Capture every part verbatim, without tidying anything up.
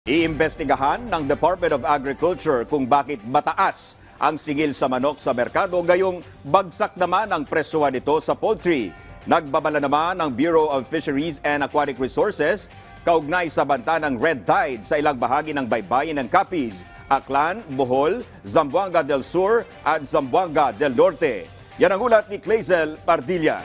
Iimbestigahan ng Department of Agriculture kung bakit mataas ang singil sa manok sa merkado gayong bagsak naman ang presyohan nito sa poultry. Nagbabala naman ang Bureau of Fisheries and Aquatic Resources kaugnay sa banta ng red tide sa ilang bahagi ng baybayin ng Capiz, Aklan, Bohol, Zamboanga del Sur at Zamboanga del Norte. Yan ang ulat ni Clazel Pardilla.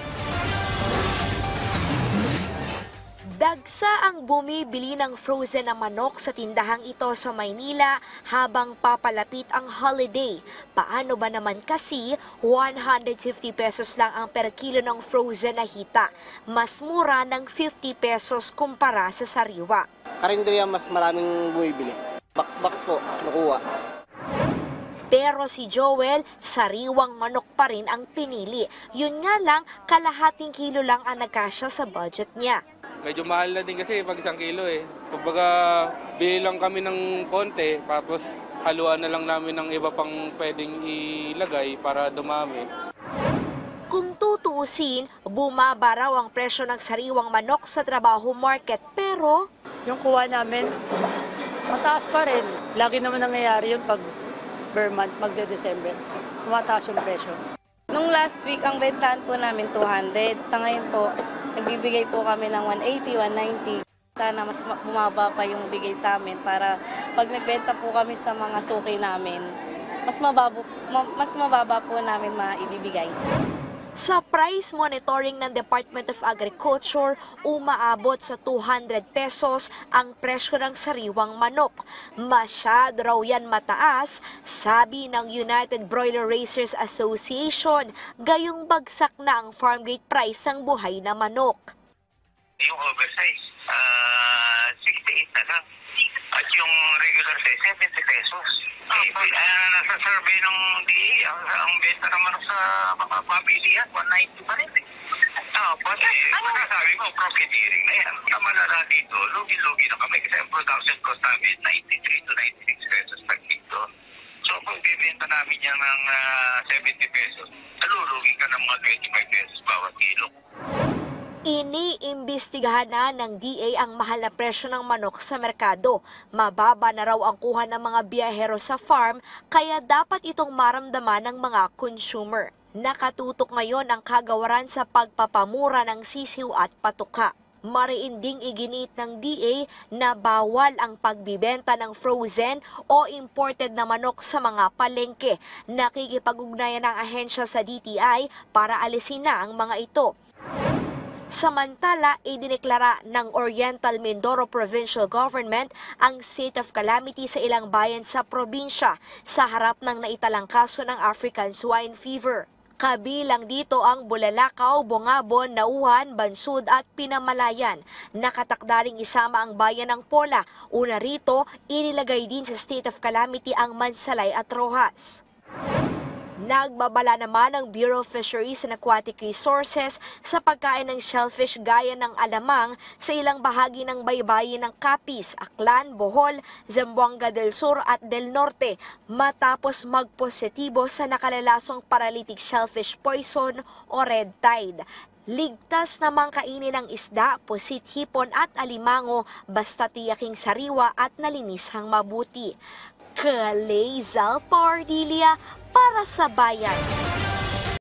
Dagsa ang bumibili ng frozen na manok sa tindahang ito sa Maynila habang papalapit ang holiday. Paano ba naman kasi one hundred fifty pesos lang ang per kilo ng frozen na hita? Mas mura ng fifty pesos kumpara sa sariwa. Karinderiya mas maraming bumibili. Box-box po, kinukuha. Pero si Joel, sariwang manok pa rin ang pinili. Yun nga lang, kalahating kilo lang ang nagkasya sa budget niya. Medyo mahal na din kasi pag isang kilo eh. Kumbaga, bili lang kami ng konti, tapos haluan na lang namin ng iba pang pwedeng ilagay para dumami. Kung tutuusin, bumaba raw ang presyo ng sariwang manok sa trabaho market, pero yung kuha namin, mataas pa rin. Lagi naman nangyayari yun pag per month, magde-December. Tumataas yung presyo. Nung last week, ang bentahan po namin two hundred. Sa ngayon po, nagbibigay po kami ng one eighty, one ninety. Sana mas bumaba pa yung bigay sa amin para pag nagbenta po kami sa mga suki namin, mas mababa, mas mababa po namin maibibigay. Sa price monitoring ng Department of Agriculture, umaabot sa two hundred pesos ang presyo ng sariwang manok. Masyado raw yan mataas, sabi ng United Broiler Raisers Association, gayong bagsak na ang farm gate price ng buhay na manok. Yung oversize, uh, sixty-eight na lang. At yung regular size, seventy pesos. Eh, uh, nasa survey ng D A, ang, ang benta naman sa mga pamilya, one ninety pa rin. Ah, but eh, sabi mo, profiteering na yan. Ang malala dito, lugi-lugi na kami kasi ang production cost namin, ninety-three to ninety-six pesos per kilo. So kung bibenta namin yan ng uh, seventy pesos, nalulugi ka ng mga twenty-five pesos bawat kilo. Iniimbestigahan na ng D A ang mahal na presyo ng manok sa merkado. Mababa na raw ang kuha ng mga biyahero sa farm, kaya dapat itong maramdaman ng mga consumer. Nakatutok ngayon ang kagawaran sa pagpapamura ng sisiw at patuka. Mariinding iginit ng D A na bawal ang pagbibenta ng frozen o imported na manok sa mga palengke. Nakikipag-ugnayan ang ahensya sa D T I para alisin na ang mga ito. Samantala, idineklara ng Oriental Mindoro Provincial Government ang state of calamity sa ilang bayan sa probinsya sa harap ng naitalang kaso ng African swine fever. Kabilang dito ang Bulalakaw, Bongabon, Nauhan, Bansud at Pinamalayan. Nakatakdaring isama ang bayan ng Pola. Una rito, inilagay din sa state of calamity ang Mansalay at Rojas. Nagbabala naman ang Bureau of Fisheries and Aquatic Resources sa pagkain ng shellfish gaya ng alamang sa ilang bahagi ng baybayin ng Capiz, Aklan, Bohol, Zamboanga del Sur at del Norte matapos magpositibo sa nakalalasong paralytic shellfish poison o red tide. Ligtas namang kainin ng isda, pusit, hipon at alimango basta tiyaking sariwa at nalinishang mabuti. Clazel Pardilla para sa bayan.